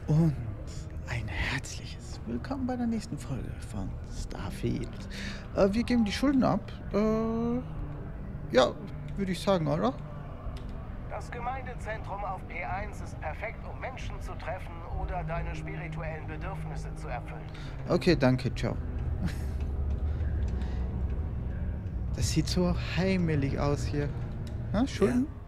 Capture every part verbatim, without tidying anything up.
Und ein herzliches Willkommen bei der nächsten Folge von Starfield. Äh, wir geben die Schulden ab. Äh, ja, würde ich sagen, oder? Das Gemeindezentrum auf P eins ist perfekt, um Menschen zu treffen oder deine spirituellen Bedürfnisse zu erfüllen. Okay, danke, ciao. Das sieht so heimelig aus hier. Ha, Schulden? Ja.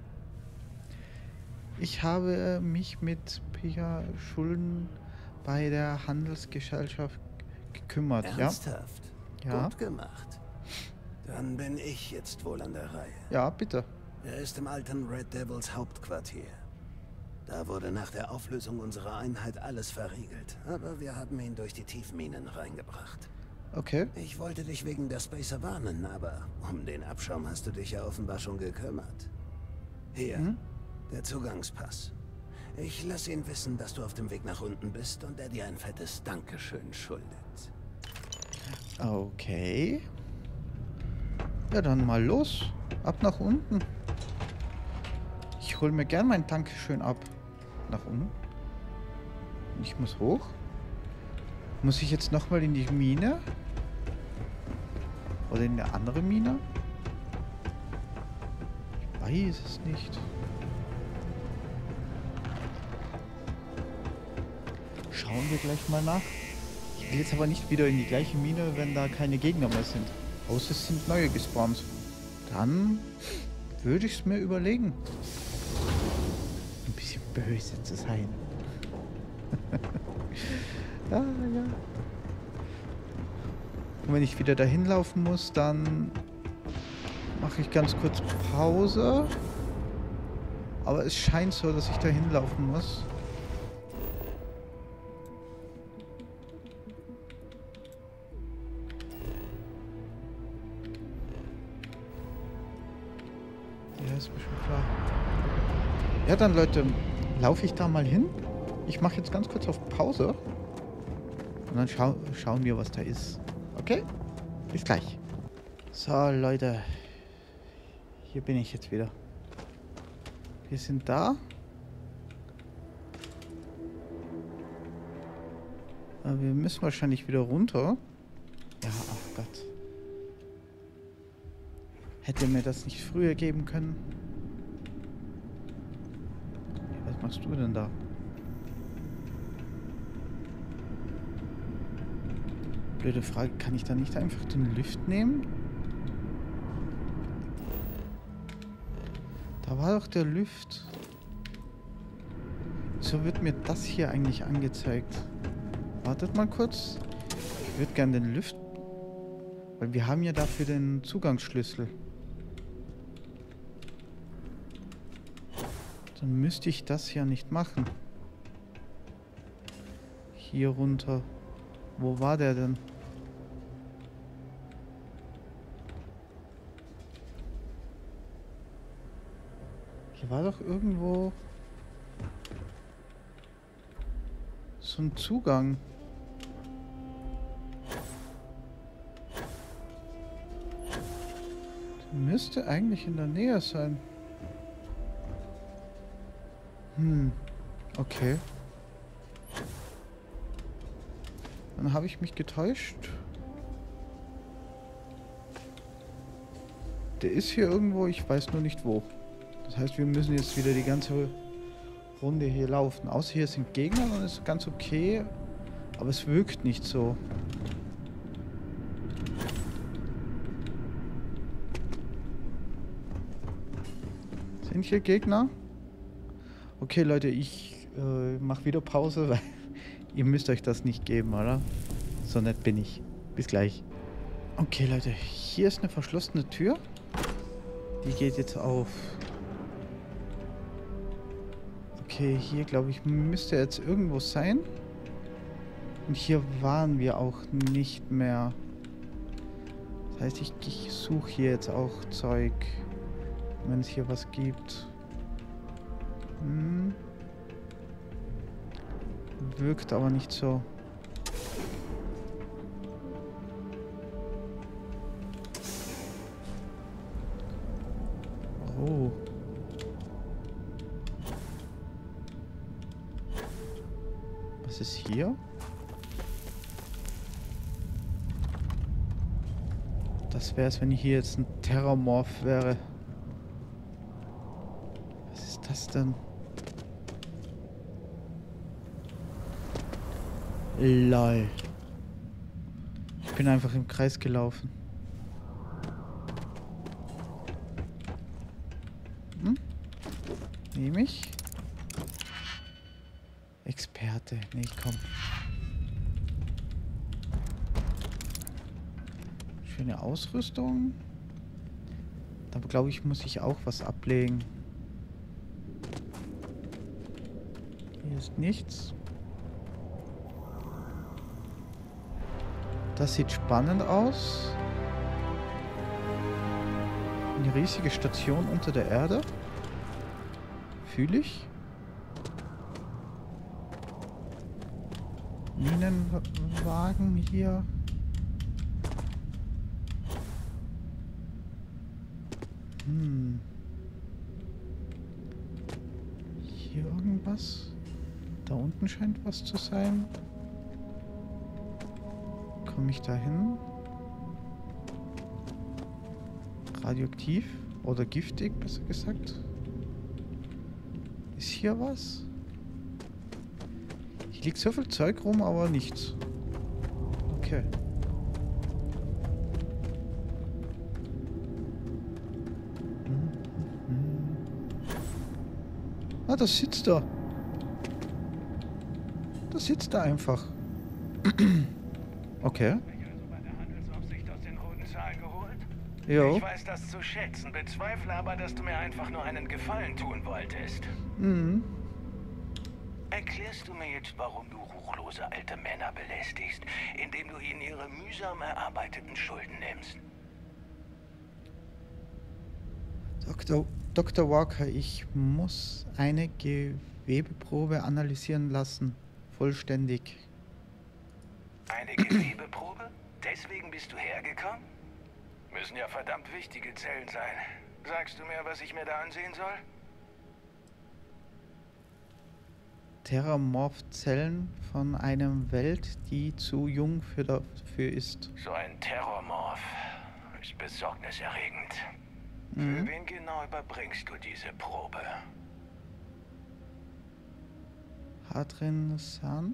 Ich habe mich mit Pia Schulden bei der Handelsgesellschaft gekümmert, Ernsthaft? ja? Ja. Gut gemacht. Dann bin ich jetzt wohl an der Reihe. Ja, bitte. Er ist im alten Red Devils Hauptquartier. Da wurde nach der Auflösung unserer Einheit alles verriegelt, aber wir haben ihn durch die Tiefminen reingebracht. Okay. Ich wollte dich wegen der Spacer warnen, aber um den Abschaum hast du dich ja offenbar schon gekümmert. Hier, hm? Der Zugangspass. Ich lasse ihn wissen, dass du auf dem Weg nach unten bist und er dir ein fettes Dankeschön schuldet. Okay. Ja, dann mal los. Ab nach unten. Ich hole mir gern mein Dankeschön ab. Nach unten. Ich muss hoch. Muss ich jetzt nochmal in die Mine? Oder in eine andere Mine? Ich weiß es nicht. Schauen wir gleich mal nach. Ich will jetzt aber nicht wieder in die gleiche Mine, wenn da keine Gegner mehr sind. Außer es sind neue gespawnt. Dann würde ich es mir überlegen. Ein bisschen böse zu sein. Ja, ja. Und wenn ich wieder dahin laufen muss, dann mache ich ganz kurz Pause. Aber es scheint so, dass ich dahin laufen muss. Ja, ist mir schon klar. Ja, dann Leute, laufe ich da mal hin. Ich mache jetzt ganz kurz auf Pause. Und dann schau schauen wir, was da ist. Okay? Bis gleich. So, Leute. Hier bin ich jetzt wieder. Wir sind da. Aber wir müssen wahrscheinlich wieder runter. Ja, ach Gott. Hätte mir das nicht früher geben können. Was machst du denn da? Blöde Frage, kann ich da nicht einfach den Lift nehmen? Da war doch der Lift. So wird mir das hier eigentlich angezeigt. Wartet mal kurz. Ich würde gerne den Lift... Weil wir haben ja dafür den Zugangsschlüssel. Dann müsste ich das ja nicht machen. Hier runter. Wo war der denn? Hier war doch irgendwo so ein Zugang. Der müsste eigentlich in der Nähe sein. Hm, okay. Dann habe ich mich getäuscht. Der ist hier irgendwo, ich weiß nur nicht wo. Das heißt, wir müssen jetzt wieder die ganze Runde hier laufen. Außer hier sind Gegner, dann ist es ganz okay. Aber es wirkt nicht so. Sind hier Gegner? Okay, Leute, ich äh, mache wieder Pause, weil ihr müsst euch das nicht geben, oder? So nett bin ich. Bis gleich. Okay, Leute, hier ist eine verschlossene Tür. Die geht jetzt auf. Okay, hier glaube ich müsste jetzt irgendwo sein. Und hier waren wir auch nicht mehr. Das heißt, ich, ich suche hier jetzt auch Zeug. Wenn es hier was gibt. Hm. Wirkt aber nicht so. Oh. Was ist hier? Das wäre es, wenn hier jetzt ein Terramorph wäre. Was ist das denn? Lol. Ich bin einfach im Kreis gelaufen. Hm? Nehme ich. Experte. Nee, komm. Schöne Ausrüstung. Da glaube ich, muss ich auch was ablegen. Hier ist nichts. Das sieht spannend aus. Eine riesige Station unter der Erde. Fühle ich. Minenwagen hier. Hm. Hier irgendwas? Da unten scheint was zu sein. Komme ich da hin? Radioaktiv oder giftig, besser gesagt. Ist hier was? Hier liegt so viel Zeug rum, aber nichts. Okay. Ah, das sitzt da. Das sitzt da einfach. Okay. Jo. Ich weiß das zu schätzen, bezweifle aber, dass du mir einfach nur einen Gefallen tun wolltest. Mhm. Erklärst du mir jetzt, warum du ruchlose alte Männer belästigst, indem du ihnen ihre mühsam erarbeiteten Schulden nimmst? Doktor Doktor Walker, ich muss eine Gewebeprobe analysieren lassen. Vollständig. Eine Gewebeprobe? Deswegen bist du hergekommen? Müssen ja verdammt wichtige Zellen sein. Sagst du mir, was ich mir da ansehen soll? Terramorph-Zellen von einer Welt, die zu jung für dafür ist. So ein Terramorph ist besorgniserregend. Mhm. Für wen genau überbringst du diese Probe? Hadrin San?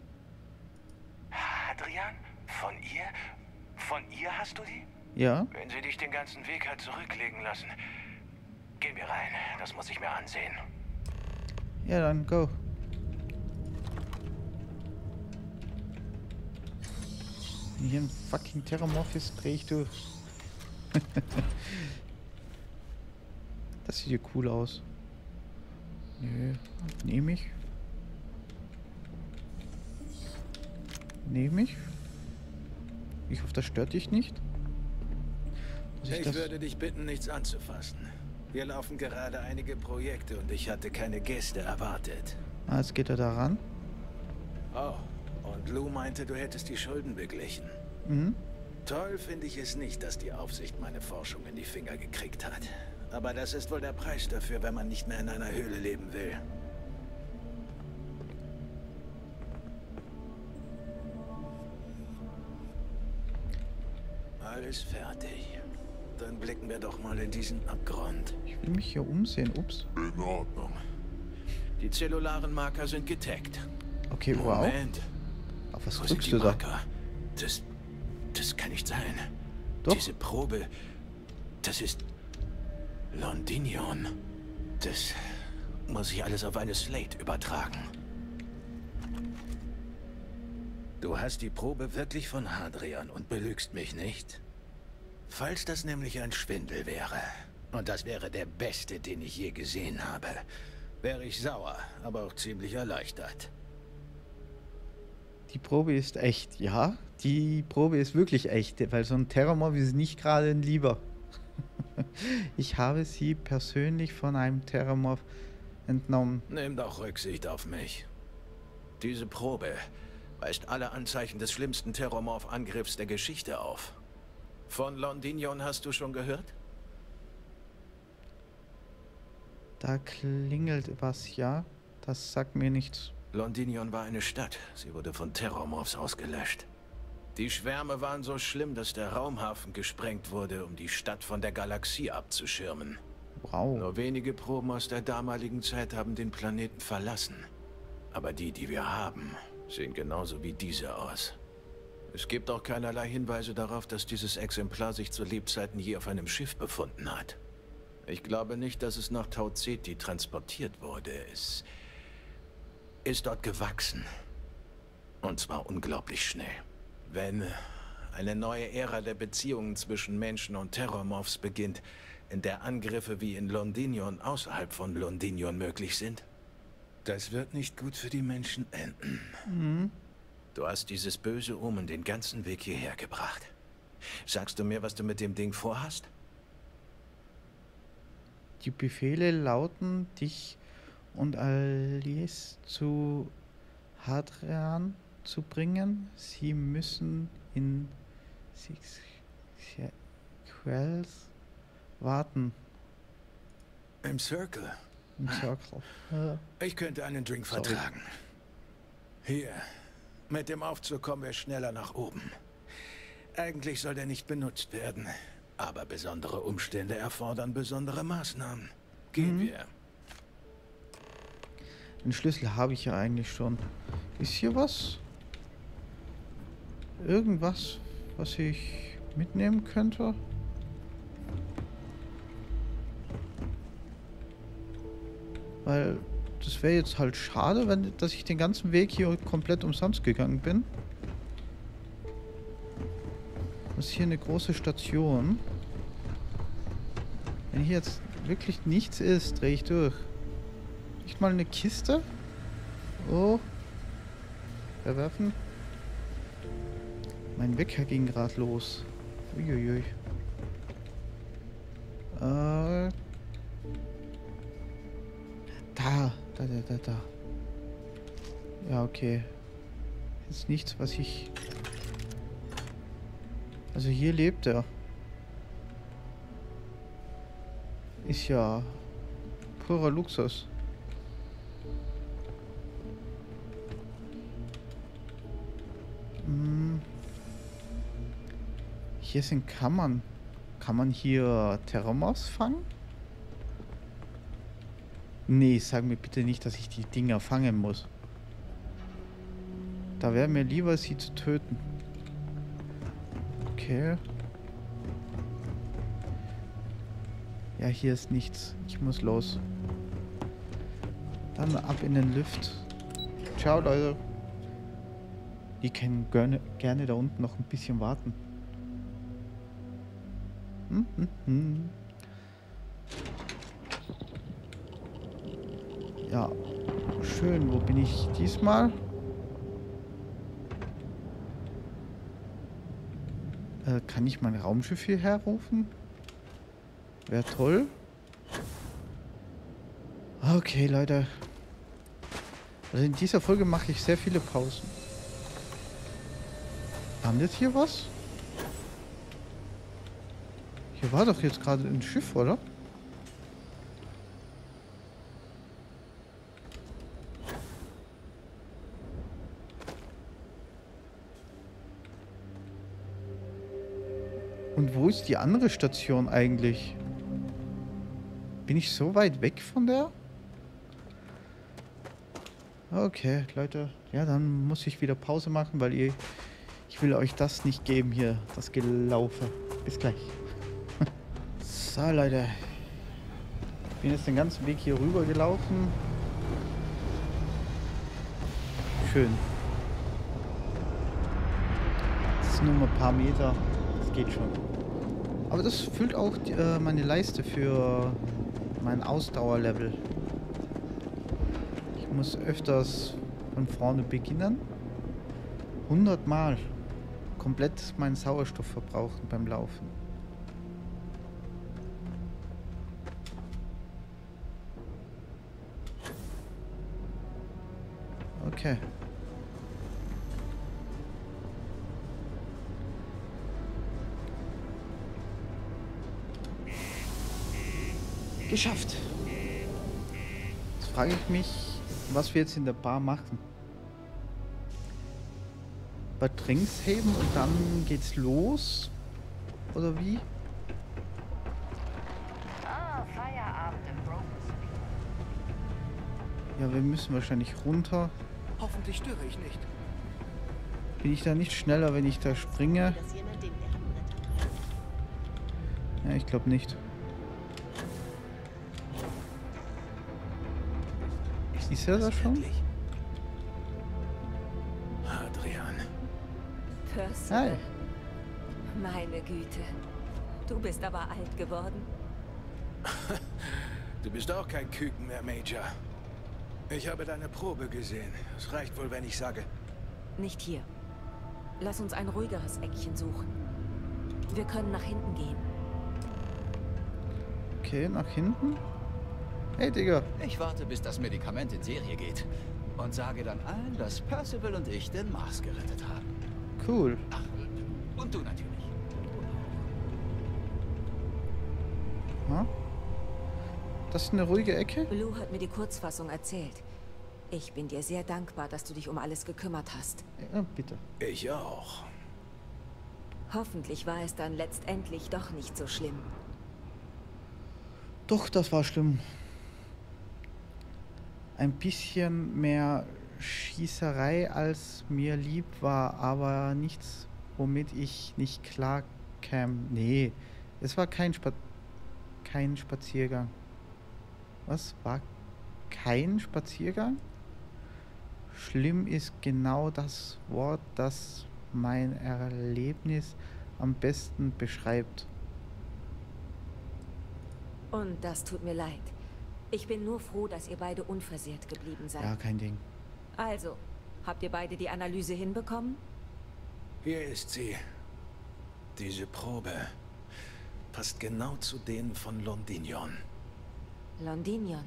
Adrian? Von ihr? Von ihr hast du die? Ja. Wenn sie dich den ganzen Weg hat zurücklegen lassen. Gehen wir rein. Das muss ich mir ansehen. Ja, dann go. Wenn hier ein fucking Terramorph ist, drehe ich durch. Das sieht hier cool aus. Nö, nehme ich. Nehme ich. Ich hoffe, das stört dich nicht. Muss ich Ich das... würde dich bitten, nichts anzufassen. Wir laufen gerade einige Projekte und ich hatte keine Gäste erwartet. Ah, jetzt geht er da ran. Oh, und Lou meinte, du hättest die Schulden beglichen. Mhm. Toll finde ich es nicht, dass die Aufsicht meine Forschung in die Finger gekriegt hat. Aber das ist wohl der Preis dafür, wenn man nicht mehr in einer Höhle leben will. Alles fertig. Dann blicken wir doch mal in diesen Abgrund. Ich will mich hier umsehen. Ups. In Ordnung. Die zellularen Marker sind getaggt. Okay, wow. Moment. Auf was Wo sind drückst die du da? Marker? Das... das kann nicht sein. Doch. Diese Probe... das ist... Londinion. Das... muss ich alles auf eine Slate übertragen. Du hast die Probe wirklich von Hadrian und belügst mich nicht? Falls das nämlich ein Schwindel wäre, und das wäre der beste, den ich je gesehen habe, wäre ich sauer, aber auch ziemlich erleichtert. Die Probe ist echt, ja. Die Probe ist wirklich echt, weil so ein Terramorph ist nicht gerade ein Lieber. Ich habe sie persönlich von einem Terramorph entnommen. Nimm doch Rücksicht auf mich. Diese Probe weist alle Anzeichen des schlimmsten Terramorph-Angriffs der Geschichte auf. Von Londinion hast du schon gehört? Da klingelt was, ja. Das sagt mir nichts. Londinion war eine Stadt. Sie wurde von Terrormorphs ausgelöscht. Die Schwärme waren so schlimm, dass der Raumhafen gesprengt wurde, um die Stadt von der Galaxie abzuschirmen. Wow. Nur wenige Proben aus der damaligen Zeit haben den Planeten verlassen. Aber die, die wir haben, sehen genauso wie diese aus. Es gibt auch keinerlei Hinweise darauf, dass dieses Exemplar sich zu Lebzeiten je auf einem Schiff befunden hat. Ich glaube nicht, dass es nach Tau Ceti transportiert wurde. Es ist dort gewachsen. Und zwar unglaublich schnell. Wenn eine neue Ära der Beziehungen zwischen Menschen und Terrormorphs beginnt, in der Angriffe wie in Londinion außerhalb von Londinion möglich sind, das wird nicht gut für die Menschen enden. Mhm. Du hast dieses böse Omen den ganzen Weg hierher gebracht. Sagst du mir, was du mit dem Ding vorhast? Die Befehle lauten, dich und Alice zu Hadrian zu bringen. Sie müssen in Six Quells warten. Im Circle. Im Circle. Ja. Ich könnte einen Drink Sorry. vertragen. Hier. Mit dem Aufzug kommen wir schneller nach oben. Eigentlich soll der nicht benutzt werden. Aber besondere Umstände erfordern besondere Maßnahmen. Gehen Mhm. wir. Den Schlüssel habe ich ja eigentlich schon. Ist hier was? Irgendwas, was ich mitnehmen könnte? Weil das wäre jetzt halt schade, wenn dass ich den ganzen Weg hier komplett umsonst gegangen bin. Das ist hier eine große Station. Wenn hier jetzt wirklich nichts ist, drehe ich durch. Nicht mal eine Kiste? Oh. Verwerfen. Mein Wecker ging gerade los. Uiuiui. Äh. Da, da, da, da, da. Ja, okay. Ist nichts, was ich... Also hier lebt er. Ist ja purer Luxus. Hm. Hier sind Kammern. Kann man hier Terrormorphs fangen? Nee, sag mir bitte nicht, dass ich die Dinger fangen muss. Da wäre mir lieber, sie zu töten. Okay. Ja, hier ist nichts. Ich muss los. Dann ab in den Lift. Ciao, Leute. Die können gerne, gerne da unten noch ein bisschen warten. Hm, hm, hm. Ja, schön. Wo bin ich diesmal? Äh, kann ich mein Raumschiff hierher rufen? Wäre toll. Okay, Leute. Also in dieser Folge mache ich sehr viele Pausen. Landet hier was? Hier war doch jetzt gerade ein Schiff, oder? Und wo ist die andere Station eigentlich? Bin ich so weit weg von der? Okay, Leute. Ja, dann muss ich wieder Pause machen, weil ihr... Ich will euch das nicht geben hier, das Gelaufe. Bis gleich. So, Leute. Ich bin jetzt den ganzen Weg hier rüber gelaufen. Schön. Das sind nur mal ein paar Meter. Das geht schon. Aber das füllt auch die, äh, meine Leiste für mein Ausdauerlevel. Ich muss öfters von vorne beginnen. hundert Mal komplett meinen Sauerstoff verbrauchen beim Laufen. Okay. Geschafft. Jetzt frage ich mich, was wir jetzt in der Bar machen. Bei Drinks heben und dann geht's los? Oder wie? Ah, Feierabend im Broken City. Ja, wir müssen wahrscheinlich runter. Hoffentlich störe ich nicht. Bin ich da nicht schneller, wenn ich da springe? Dass jemand den Ehrenritter trifft. Ja, ich glaube nicht. Ist er das schon? Wirklich? Hadrian. Percival. Hi. Meine Güte. Du bist aber alt geworden. Du bist auch kein Küken mehr, Major. Ich habe deine Probe gesehen. Es reicht wohl, wenn ich sage... Nicht hier. Lass uns ein ruhigeres Eckchen suchen. Wir können nach hinten gehen. Okay, nach hinten. Hey, Digga. Ich warte, bis das Medikament in Serie geht. Und sage dann allen, dass Percival und ich den Mars gerettet haben. Cool. Ach, und du natürlich. Ha? Das ist eine ruhige Ecke? Blue hat mir die Kurzfassung erzählt. Ich bin dir sehr dankbar, dass du dich um alles gekümmert hast. Ja, bitte. Ich auch. Hoffentlich war es dann letztendlich doch nicht so schlimm. Doch, das war schlimm. Ein bisschen mehr Schießerei, als mir lieb war, aber nichts, womit ich nicht klar kam. Nee, es war kein, Spa kein Spaziergang. Was war kein Spaziergang? Schlimm ist genau das Wort, das mein Erlebnis am besten beschreibt. Und das tut mir leid. Ich bin nur froh, dass ihr beide unversehrt geblieben seid. Ja, kein Ding. Also, habt ihr beide die Analyse hinbekommen? Hier ist sie. Diese Probe passt genau zu denen von Londinion. Londinion.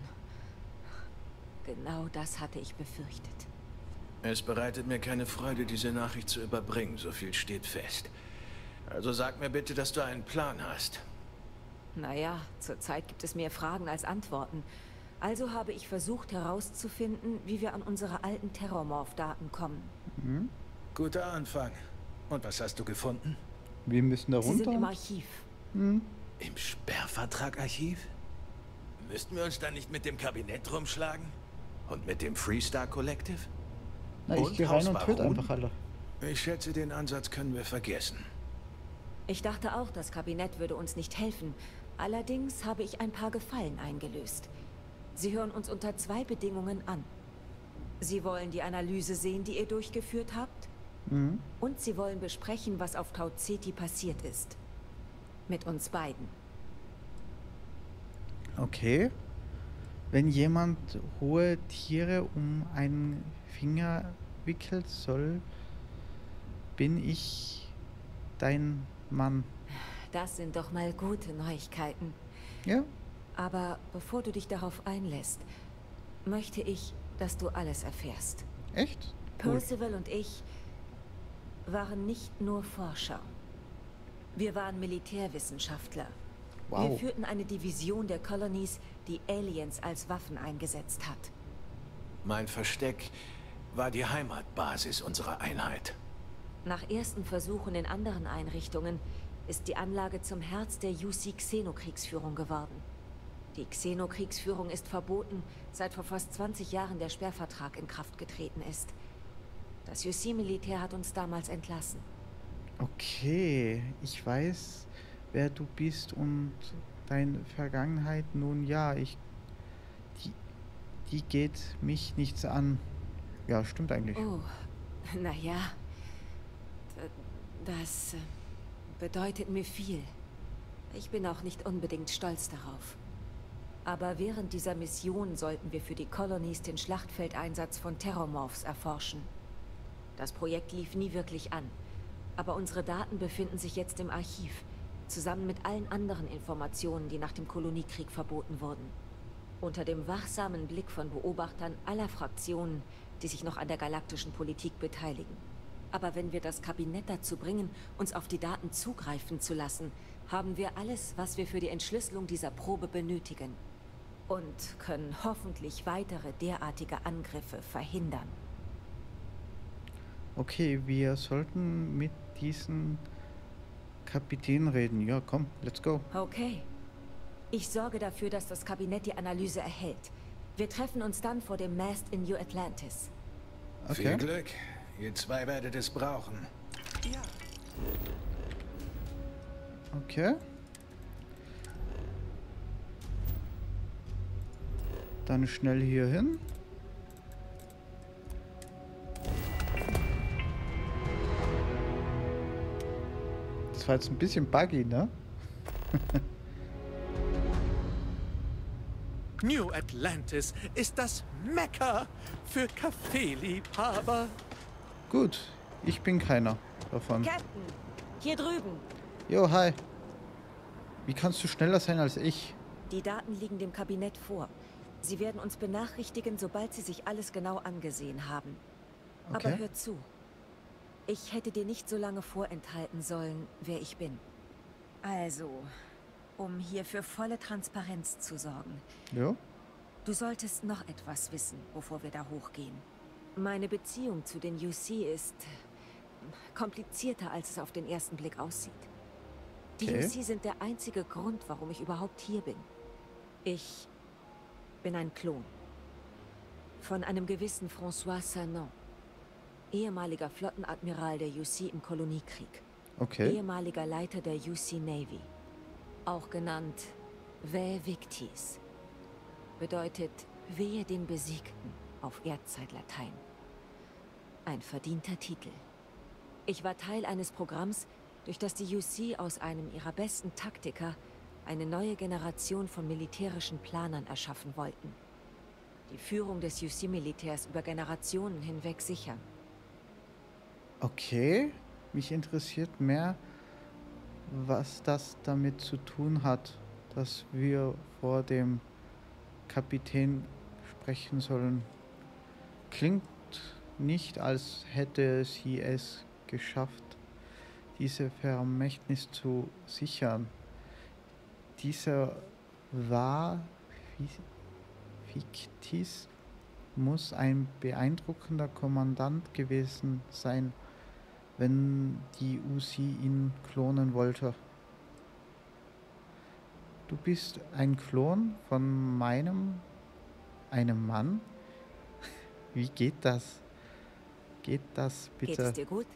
Genau das hatte ich befürchtet. Es bereitet mir keine Freude, diese Nachricht zu überbringen, so viel steht fest. Also sag mir bitte, dass du einen Plan hast. Naja, zurzeit gibt es mehr Fragen als Antworten. Also habe ich versucht herauszufinden, wie wir an unsere alten Terrormorph-Daten kommen. Mhm. Guter Anfang. Und was hast du gefunden? Wir müssen da Sie sind im runter. Archiv. Hm. Im Sperrvertrag-Archiv? Müssten wir uns dann nicht mit dem Kabinett rumschlagen? Und mit dem Freestar Collective? Na, ich Und gehe rein und Haus töte Baron? einfach alle. Ich schätze, den Ansatz können wir vergessen. Ich dachte auch, das Kabinett würde uns nicht helfen. Allerdings habe ich ein paar Gefallen eingelöst. Sie hören uns unter zwei Bedingungen an. Sie wollen die Analyse sehen, die ihr durchgeführt habt. Mhm. Und sie wollen besprechen, was auf Tau Ceti passiert ist. Mit uns beiden. Okay. Wenn jemand hohe Tiere um einen Finger wickelt soll, bin ich dein Mann. Das sind doch mal gute Neuigkeiten. Ja? Aber bevor du dich darauf einlässt, möchte ich, dass du alles erfährst. Echt? Cool. Percival und ich waren nicht nur Forscher. Wir waren Militärwissenschaftler. Wir Wow. führten eine Division der Colonies, die Aliens als Waffen eingesetzt hat. Mein Versteck war die Heimatbasis unserer Einheit. Nach ersten Versuchen in anderen Einrichtungen ist die Anlage zum Herz der U C-Xenokriegsführung geworden. Die Xenokriegsführung ist verboten, seit vor fast zwanzig Jahren der Sperrvertrag in Kraft getreten ist. Das U C-Militär hat uns damals entlassen. Okay, ich weiß, wer du bist und deine Vergangenheit. Nun ja, ich... Die, die geht mich nichts an. Ja, stimmt eigentlich. Oh, naja. Das äh, bedeutet mir viel. Ich bin auch nicht unbedingt stolz darauf. Aber während dieser Mission sollten wir für die Colonies den Schlachtfeldeinsatz von Terrormorphs erforschen. Das Projekt lief nie wirklich an. Aber unsere Daten befinden sich jetzt im Archiv, zusammen mit allen anderen Informationen, die nach dem Koloniekrieg verboten wurden. Unter dem wachsamen Blick von Beobachtern aller Fraktionen, die sich noch an der galaktischen Politik beteiligen. Aber wenn wir das Kabinett dazu bringen, uns auf die Daten zugreifen zu lassen, haben wir alles, was wir für die Entschlüsselung dieser Probe benötigen. und können hoffentlich weitere derartige Angriffe verhindern. Okay, wir sollten mit diesem Kapitän reden. Ja, komm, let's go. Okay. Ich sorge dafür, dass das Kabinett die Analyse erhält. Wir treffen uns dann vor dem Mast in New Atlantis. Okay. Viel Glück. Ihr zwei werdet es brauchen. Ja. Okay. Dann schnell hier hin. Das war jetzt ein bisschen buggy, ne? New Atlantis ist das Mekka für Kaffeeliebhaber. Gut, ich bin keiner davon. Captain, hier drüben. Jo, hi. Wie kannst du schneller sein als ich? Die Daten liegen dem Kabinett vor. Sie werden uns benachrichtigen, sobald sie sich alles genau angesehen haben. Okay. Aber hör zu. Ich hätte dir nicht so lange vorenthalten sollen, wer ich bin. Also, um hier für volle Transparenz zu sorgen. Ja. Du solltest noch etwas wissen, bevor wir da hochgehen. Meine Beziehung zu den U C ist komplizierter, als es auf den ersten Blick aussieht. Die Okay. U C sind der einzige Grund, warum ich überhaupt hier bin. Ich bin ein Klon. Von einem gewissen François Sanon, ehemaliger Flottenadmiral der U C im Koloniekrieg. Okay. Ehemaliger Leiter der U C Navy. Auch genannt Vae Victis. Bedeutet Wehe den Besiegten auf Erdzeitlatein. Ein verdienter Titel. Ich war Teil eines Programms, durch das die U C aus einem ihrer besten Taktiker eine neue Generation von militärischen Planern erschaffen wollten. Die Führung des U C-Militärs über Generationen hinweg sichern. Okay. Mich interessiert mehr, was das damit zu tun hat, dass wir vor dem Kapitän sprechen sollen. Klingt nicht, als hätte sie es geschafft, diese Vermächtnis zu sichern. Dieser war Victis muss ein beeindruckender Kommandant gewesen sein, wenn die U C ihn klonen wollte. Du bist ein Klon von meinem, einem Mann? Wie geht das? Geht das bitte? Geht es dir gut?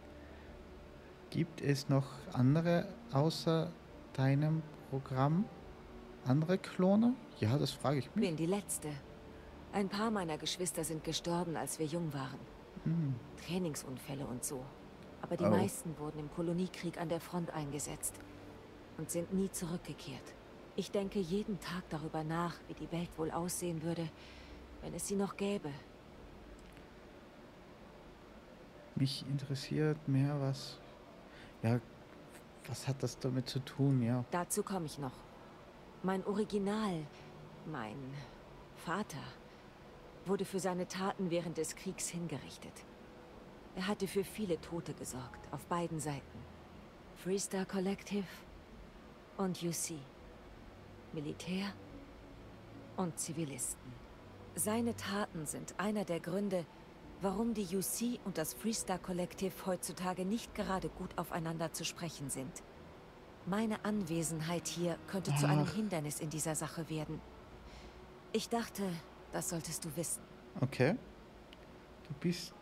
Gibt es noch andere außer deinem Programm? Andere Klone? Ja, das frage ich mich. Bin die Letzte. Ein paar meiner Geschwister sind gestorben, als wir jung waren. Hm. Trainingsunfälle und so. Aber die Oh. meisten wurden im Koloniekrieg an der Front eingesetzt und sind nie zurückgekehrt. Ich denke jeden Tag darüber nach, wie die Welt wohl aussehen würde, wenn es sie noch gäbe. Mich interessiert mehr, was... Ja, was hat das damit zu tun, ja? Dazu komme ich noch. Mein Original, mein Vater, wurde für seine Taten während des Kriegs hingerichtet. Er hatte für viele Tote gesorgt, auf beiden Seiten. Freestar Collective und U C. Militär und Zivilisten. Seine Taten sind einer der Gründe, warum die U C und das Freestar Collective heutzutage nicht gerade gut aufeinander zu sprechen sind. Meine Anwesenheit hier könnte zu einem Ach. Hindernis in dieser Sache werden. Ich dachte, das solltest du wissen. Okay. Du bist...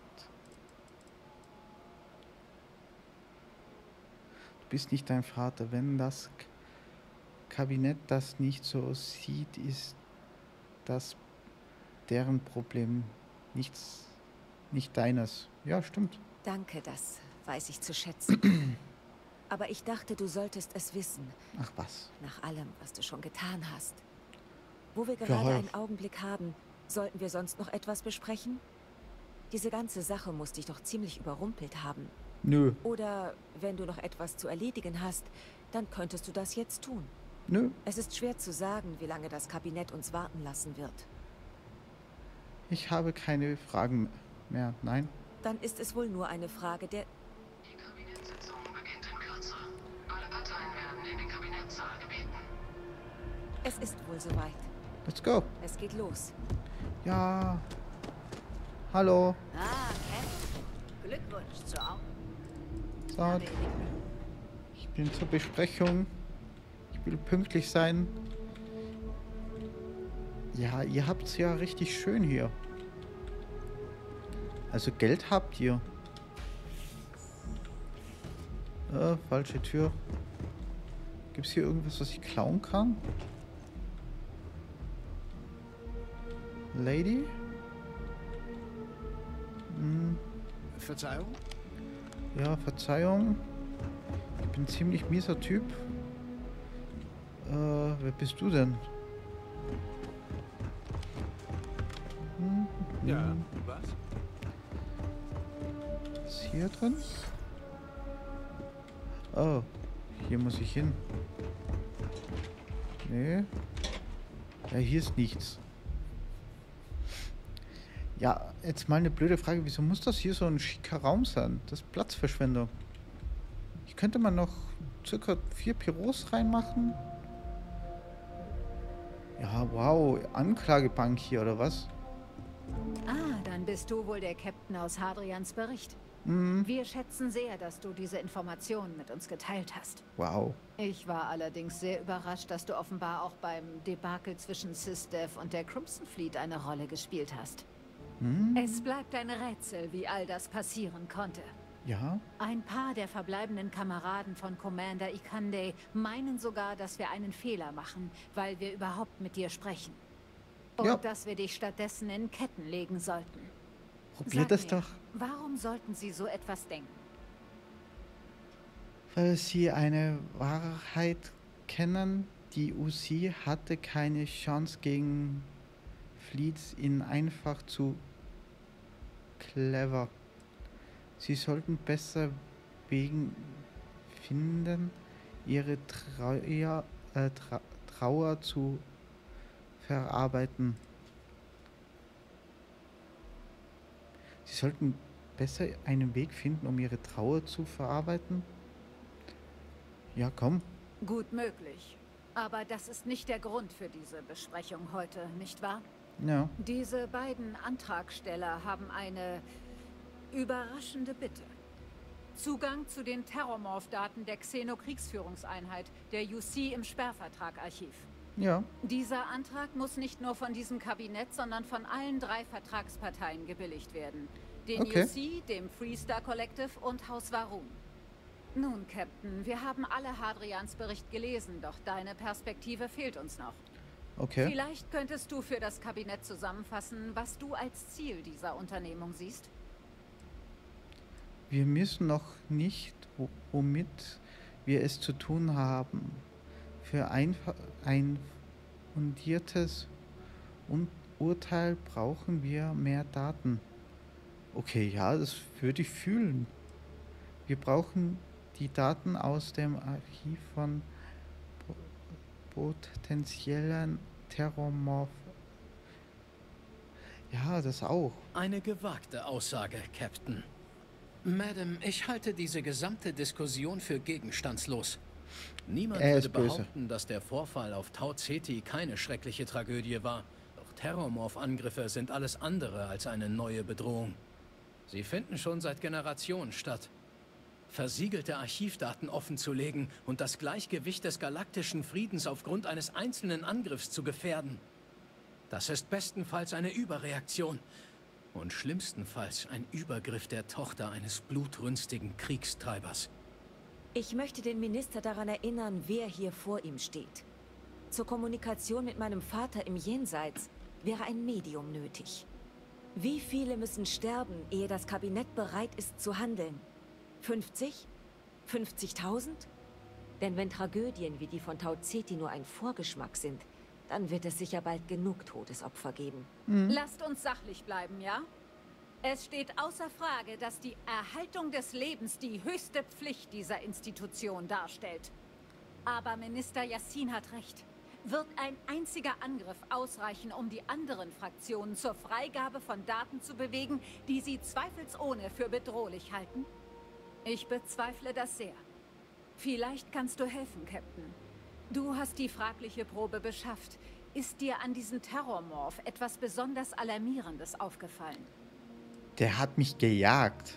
Du bist nicht dein Vater. Wenn das K- Kabinett das nicht so sieht, ist das deren Problem. Nichts, nicht deines. Ja, stimmt. Danke, das weiß ich zu schätzen. Aber ich dachte, du solltest es wissen, Ach was. nach allem, was du schon getan hast. Wo wir gerade Ja. einen Augenblick haben, sollten wir sonst noch etwas besprechen? Diese ganze Sache muss dich doch ziemlich überrumpelt haben. Nö. Oder wenn du noch etwas zu erledigen hast, dann könntest du das jetzt tun. Nö. Es ist schwer zu sagen, wie lange das Kabinett uns warten lassen wird. Ich habe keine Fragen mehr. Nein. Dann ist es wohl nur eine Frage der... Die Kabinettssitzung beginnt in Kürze. Alle Parteien werden in den Kabinettssaal gebeten. Es ist wohl soweit. Let's go. Es geht los. Ja. Hallo. Ah, Captain. Glückwunsch zur Au. So. Ich bin zur Besprechung. Ich will pünktlich sein. Ja, ihr habt's ja richtig schön hier. Also Geld habt ihr. Äh, falsche Tür. Gibt's hier irgendwas, was ich klauen kann? Lady? Hm. Verzeihung? Ja, Verzeihung. Ich bin ein ziemlich mieser Typ. Äh, wer bist du denn? Hm, hm. Ja, was? Ist hier drin? Oh, hier muss ich hin. Nee. Ja, hier ist nichts. Ja, jetzt mal eine blöde Frage. Wieso muss das hier so ein schicker Raum sein? Das ist Platzverschwendung. Ich könnte mal noch circa vier Büros reinmachen. Ja, wow. Anklagebank hier, oder was? Ah, dann bist du wohl der Captain aus Hadrians Bericht. Mhm. Wir schätzen sehr, dass du diese Informationen mit uns geteilt hast. Wow. Ich war allerdings sehr überrascht, dass du offenbar auch beim Debakel zwischen SysDev und der Crimson Fleet eine Rolle gespielt hast. Hm? Es bleibt ein Rätsel, wie all das passieren konnte. Ja? Ein paar der verbleibenden Kameraden von Commander Ikande meinen sogar, dass wir einen Fehler machen, weil wir überhaupt mit dir sprechen. Und Ja. dass wir dich stattdessen in Ketten legen sollten. Probier Sag das mir, doch. Warum sollten sie so etwas denken? Weil sie eine Wahrheit kennen. Die U C hatte keine Chance gegen Fleets, ihn einfach zu clever. Sie sollten besser wegen finden, ihre Trauer, äh, Tra Trauer zu verarbeiten. Sie sollten besser einen Weg finden, um ihre Trauer zu verarbeiten. Ja, komm. Gut möglich. Aber das ist nicht der Grund für diese Besprechung heute, nicht wahr? Ja. Diese beiden Antragsteller haben eine überraschende Bitte. Zugang zu den Terrormorph-Daten der Xeno-Kriegsführungseinheit, der U C im Sperrvertrag-Archiv. Ja. Dieser Antrag muss nicht nur von diesem Kabinett, sondern von allen drei Vertragsparteien gebilligt werden. Den Okay. U C, dem Freestar Collective und Haus Varun. Nun, Captain, wir haben alle Hadrians Bericht gelesen, doch deine Perspektive fehlt uns noch. Okay. Vielleicht könntest du für das Kabinett zusammenfassen, was du als Ziel dieser Unternehmung siehst? Wir müssen noch nicht, wo- womit wir es zu tun haben. Für ein, ein fundiertes Un Urteil brauchen wir mehr Daten. Okay, ja, das würde ich fühlen. Wir brauchen die Daten aus dem Archiv von po potenziellen Terrormorph. Ja, das auch. Eine gewagte Aussage, Captain. Madam, ich halte diese gesamte Diskussion für gegenstandslos. Niemand Er würde ist böse. behaupten, dass der Vorfall auf Tau Ceti keine schreckliche Tragödie war. Doch Terrormorph-Angriffe sind alles andere als eine neue Bedrohung. Sie finden schon seit Generationen statt. Versiegelte Archivdaten offenzulegen und das Gleichgewicht des galaktischen Friedens aufgrund eines einzelnen Angriffs zu gefährden. Das ist bestenfalls eine Überreaktion und schlimmstenfalls ein Übergriff der Tochter eines blutrünstigen Kriegstreibers. Ich möchte den Minister daran erinnern, wer hier vor ihm steht. Zur Kommunikation mit meinem Vater im Jenseits wäre ein Medium nötig. Wie viele müssen sterben, ehe das Kabinett bereit ist zu handeln? fünfzig? fünfzigtausend? Denn wenn Tragödien wie die von Tau Ceti nur ein Vorgeschmack sind, dann wird es sicher bald genug Todesopfer geben. Lasst uns sachlich bleiben, ja? Es steht außer Frage, dass die Erhaltung des Lebens die höchste Pflicht dieser Institution darstellt. Aber Minister Yassin hat recht. Wird ein einziger Angriff ausreichen, um die anderen Fraktionen zur Freigabe von Daten zu bewegen, die sie zweifelsohne für bedrohlich halten? Ich bezweifle das sehr. Vielleicht kannst du helfen, Captain. Du hast die fragliche Probe beschafft, Ist dir an diesem Terrormorph etwas besonders Alarmierendes aufgefallen? Der hat mich gejagt.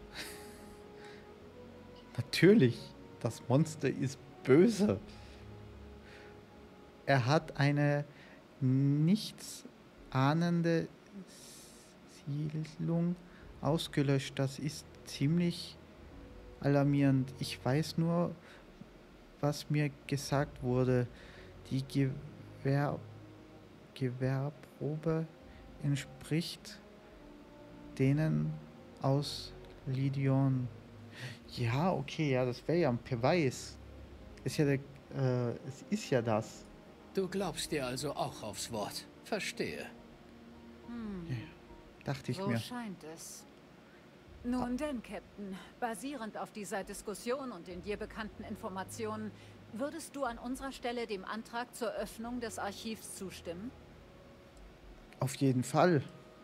Natürlich, das Monster ist böse. Er hat eine nichtsahnende Siedlung ausgelöscht. Das ist ziemlich alarmierend. Ich weiß nur, was mir gesagt wurde. Die Gewehr Gewehrprobe entspricht denen aus Lydion. Ja, okay, ja, das wäre ja ein Beweis. Ist ja der, äh, es ist ja das. Du glaubst dir also auch aufs Wort. Verstehe. Hm. Ja, dachte ich so mir. So scheint es. Nun denn, Captain, basierend auf dieser Diskussion und den dir bekannten Informationen, würdest du an unserer Stelle dem Antrag zur Öffnung des Archivs zustimmen? Auf jeden Fall.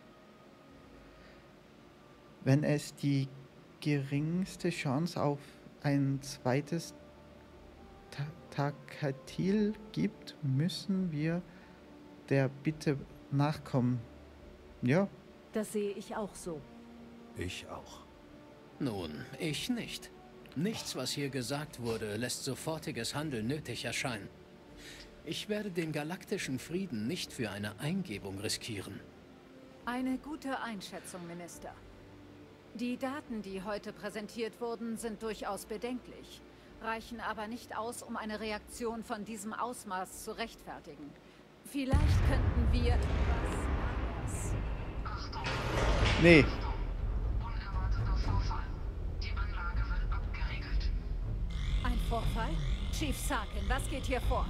Wenn es die geringste Chance auf ein zweites Ta Takatil gibt, müssen wir der Bitte nachkommen. Ja. Das sehe ich auch so. Ich auch. Nun, ich nicht. Nichts, was hier gesagt wurde, lässt sofortiges Handeln nötig erscheinen. Ich werde den galaktischen Frieden nicht für eine Eingebung riskieren. Eine gute Einschätzung, Minister. Die Daten, die heute präsentiert wurden, sind durchaus bedenklich, reichen aber nicht aus, um eine Reaktion von diesem Ausmaß zu rechtfertigen. Vielleicht könnten wir was anderes. Nee. Unerwarteter Vorfall. Die Anlage wird abgeriegelt. Ein Vorfall? Chief Sarkin, was geht hier vor?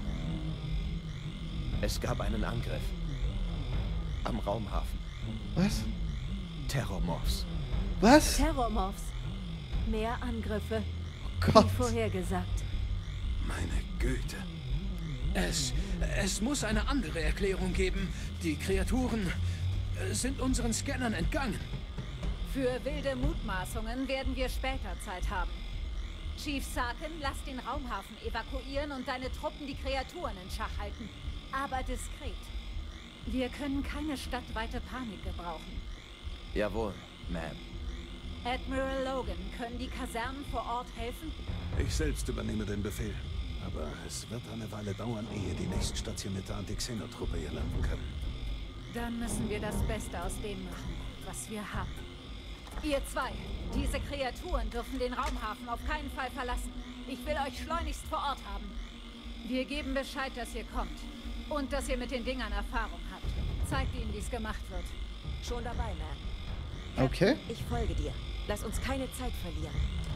Es gab einen Angriff. Am Raumhafen. Was? Terrormorphs. Was? Terrormorphs. Mehr Angriffe. Oh Gott. Wie vorhergesagt. Meine Güte. Es, es muss eine andere Erklärung geben. Die Kreaturen äh, sind unseren Scannern entgangen. Für wilde Mutmaßungen werden wir später Zeit haben. Chief Sarkin, lass den Raumhafen evakuieren und deine Truppen die Kreaturen in Schach halten. Aber diskret. Wir können keine stadtweite Panik gebrauchen. Jawohl, Ma'am. Admiral Logan, können die Kasernen vor Ort helfen? Ich selbst übernehme den Befehl. Aber es wird eine Weile dauern, ehe die nächststationierte Anti-Xeno-Truppe hier landen kann. Dann müssen wir das Beste aus dem machen, was wir haben. Ihr zwei, diese Kreaturen dürfen den Raumhafen auf keinen Fall verlassen. Ich will euch schleunigst vor Ort haben. Wir geben Bescheid, dass ihr kommt. Und dass ihr mit den Dingern Erfahrung habt. Zeigt ihnen, wie es gemacht wird. Schon dabei, Ma'am. Okay. Ich folge dir. Lass uns keine Zeit verlieren.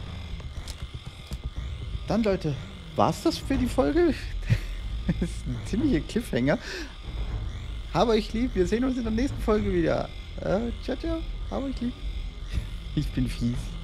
Dann, Leute, war's das für die Folge? Das ist ein ziemlicher Cliffhanger. Hab euch lieb. Wir sehen uns in der nächsten Folge wieder. Äh, ciao, ciao. Hab euch lieb. Ich bin fies.